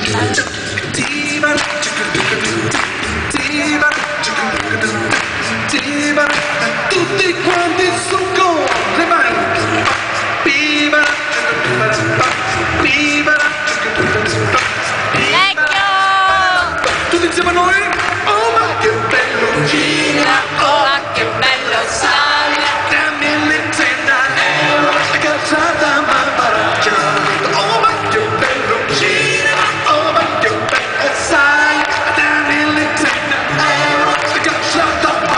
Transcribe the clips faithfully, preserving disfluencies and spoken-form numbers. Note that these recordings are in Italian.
tutti quanti su con le mani. Tutti insieme a noi. Oh ma che bello gira, oh ma che bello sale, dammi l'intenda euro, la calzata ma baracciata. Oh ma che bello gira, oh ma che bello sale, dammi l'intenda euro, la calzata ma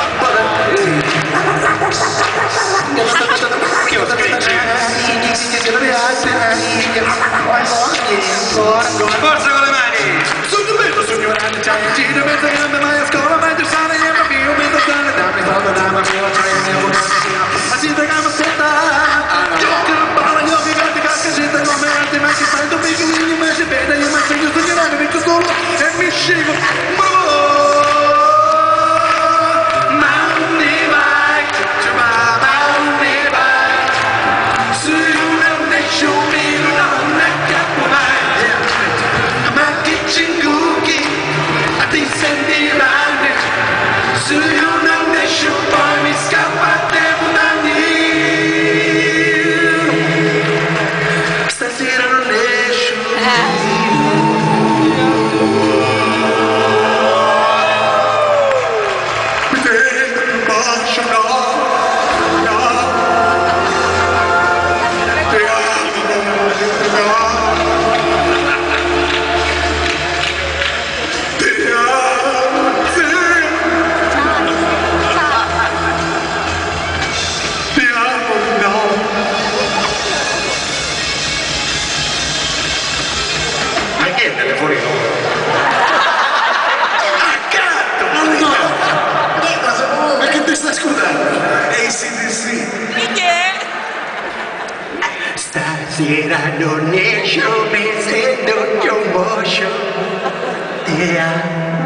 forza con le mani! Sogno bello, sogno grande, c'è un giro, mezza gambe, mai a scuola, mentre sale il mio mio, mentre sale, dammi foto, dammi mio, c'è il mio, ma si tragama setta, gioca la palla, gli occhi grandi, casca, gente come altri, ma si fa il tuo piccolino, ma si vede, io mi segno, sognerai, mi metto solo e mi scego, ma non ne vai, ma non ne vai, su non ne sciumino, non ne capo mai. Ti sentirai su una nation, poi mi scappa tempo stasera non esce. Mi tengo un bacio, no, no, ti amo, no. Stasera non esce, mi sento un moscio. Yeah.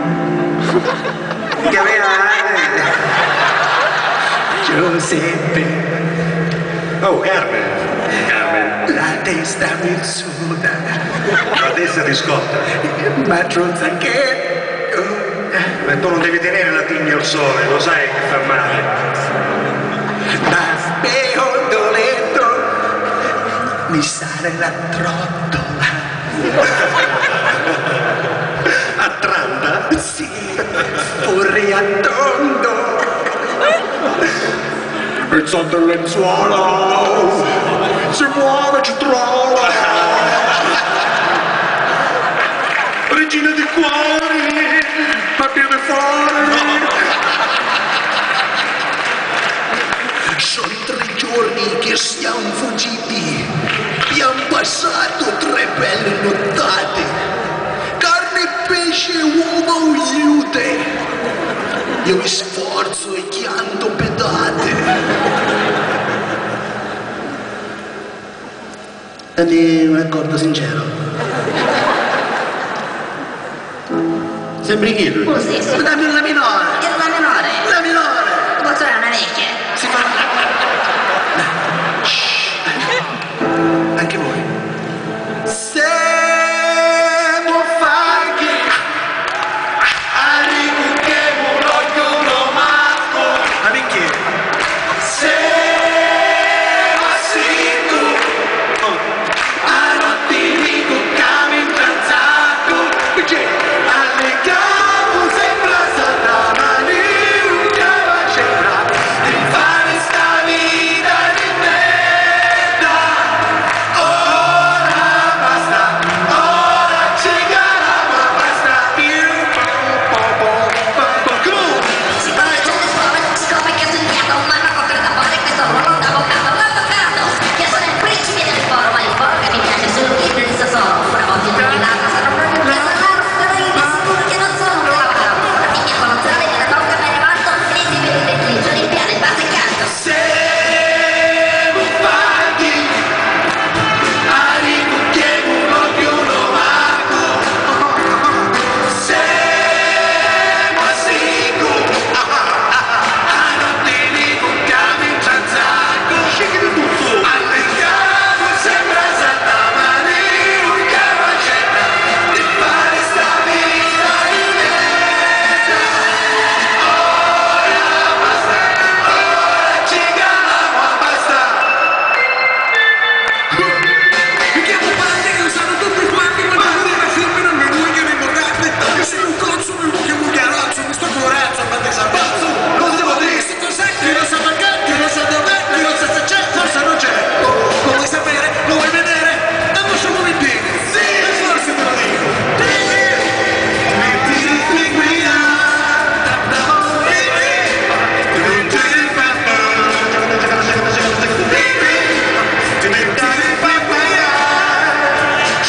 Giuseppe. Oh, Carmen. Carmen. La testa mi suda. La testa ti scotta. Ma tronza che... Ma tu non devi tenere la tigna al sole, lo sai che fa male. Ma speondoletto mi sale la trottola. A tranta? Sì, fuori a tondo. Il son del lenzuolo si muove, ci trova. Regina di cuori, ma piede fuori. Sono tre giorni che siamo fuggiti, abbiamo passato tre belle nottate, carne, pesce, uovo, iute, io mi sforzo e chianto pedate. Dammi un accordo sincero. Sembri chi lui? Oh sì, sì. Dammi una minore. La minore. La minore. Posso dare una orecchia? Si fa... Anche voi. Se vuoi fare che arrivo che voglio romanco. Ma perché? Se passi tu a notti dico cami in tranzacco perché alle capo sembra Satana.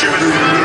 Jimmy.